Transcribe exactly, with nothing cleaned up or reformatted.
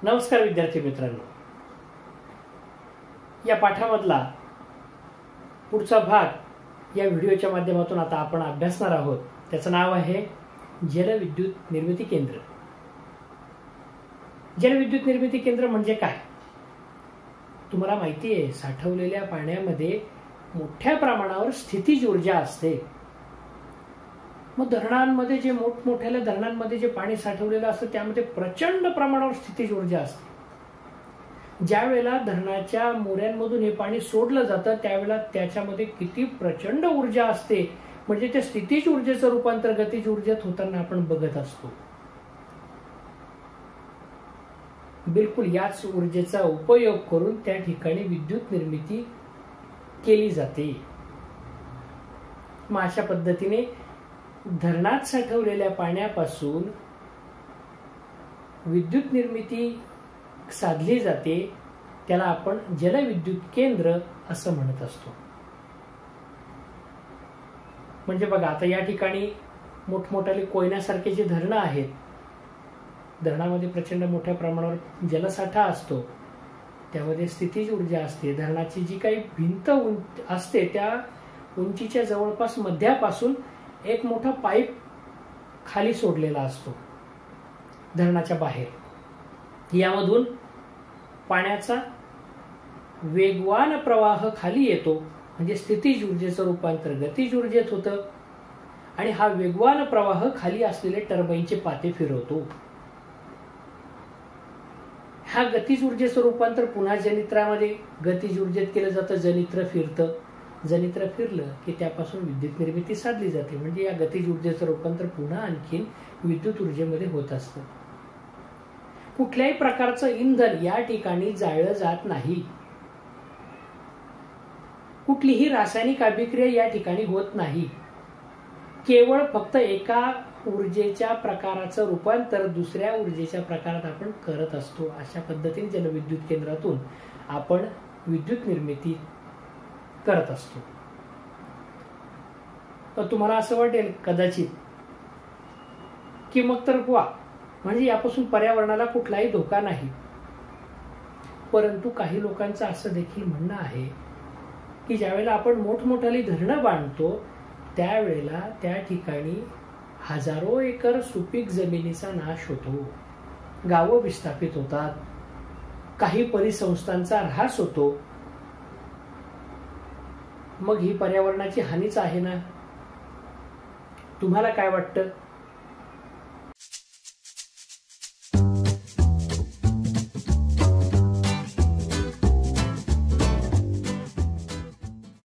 नमस्कार विद्यार्थी मित्रांनो, या पाठामधला पुढचा भाग या व्हिडिओच्या माध्यमातून आता आपण अभ्यासणार आहोत. त्याचं नाव आहे जलविद्युत निर्मिती केंद्र. जलविद्युत निर्मिती केंद्र म्हणजे काय? तुम्हाला माहिती आहे, साठवलेल्या पाण्यामध्ये मोठ्या प्रमाणावर स्थितीज ऊर्जा असते. मग धरणांमध्ये जे मोठमोठ्या धरणांमध्ये जे पाणी साठवलेलं असतं त्यामध्ये प्रचंड प्रमाणावर स्थितीज ऊर्जा असते. ज्या वेळेला धरणाच्या मोऱ्यांमधून हे पाणी सोडलं जातं त्यावेळेला त्याच्यामध्ये किती प्रचंड ऊर्जा असते, म्हणजे त्या स्थितीज ऊर्जेचं रूपांतर गतीज ऊर्जेत होताना आपण बघत असतो. बिलकुल याच ऊर्जेचा उपयोग करून त्या ठिकाणी विद्युत निर्मिती केली जाते. मग अशा पद्धतीने धरणात साठवलेल्या पाण्यापासून विद्युत निर्मिती साधली जाते. त्याला आपण जलविद्युत केंद्र असं म्हणत असतो. म्हणजे बघा, आता या ठिकाणी मोठमोठाले कोयनासारखे जे धरणं आहेत, धरणामध्ये प्रचंड मोठ्या प्रमाणावर जलसाठा असतो, त्यामध्ये स्थितीज ऊर्जा असते. धरणाची जी काही भिंत असते त्या उंचीच्या जवळपास मध्यापासून एक मोठा पाईप खाली सोडलेला असतो धरणाच्या बाहेर. यामधून पाण्याचा वेगवान प्रवाह खाली येतो, म्हणजे स्थितीज ऊर्जेचं रूपांतर गतीज ऊर्जेत होतं. आणि हा वेगवान प्रवाह खाली असलेले टर्बाईनचे पाते फिरवतो. हा गतीज ऊर्जेचं रूपांतर पुन्हा जनित्रामध्ये गतीज ऊर्जेत केलं जातं. जनित्र फिरतं, जनित्र फिरलं की त्यापासून विद्युत निर्मिती साधली जाते. म्हणजे या गतीज ऊर्जेचं रूपांतर पुन्हा आणखीन विद्युत ऊर्जेमध्ये होत असतं. कुठल्याही प्रकारचं इंधन या ठिकाणी जाळलं जात नाही. कुठलीही रासायनिक अभिक्रिया या ठिकाणी होत नाही. केवळ फक्त एका ऊर्जेच्या प्रकाराचं रूपांतर दुसऱ्या ऊर्जेच्या प्रकारात आपण करत असतो. अशा पद्धतीने जलविद्युत केंद्रातून आपण विद्युत निर्मिती करत असतो. तर तुम्हाला असं वाटेल कदाचित की मग तर वा, म्हणजे यापासून पर्यावरणाला कुठलाही धोका नाही. परंतु काही लोकांचं असं देखील म्हणणं आहे की ज्यावेळेला आपण मोठमोठाली धरणं बांधतो त्यावेळेला त्या ठिकाणी हजारो एकर सुपीक जमिनीचा नाश होतो, गावं विस्थापित होतात, काही परिसंस्थांचा ऱ्हास होतो. मग ही पर्यावरणाची हानीच आहे ना? तुम्हाला काय वाटतं?